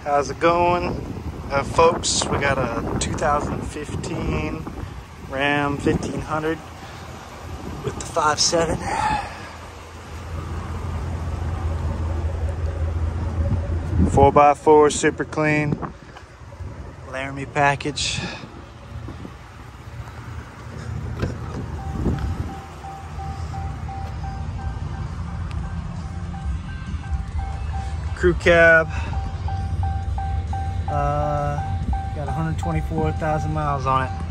How's it going, folks? We got a 2015 Ram 1500 with the 5.7. Four by four, super clean, Laramie package. Crew cab. Got 124,000 miles on it.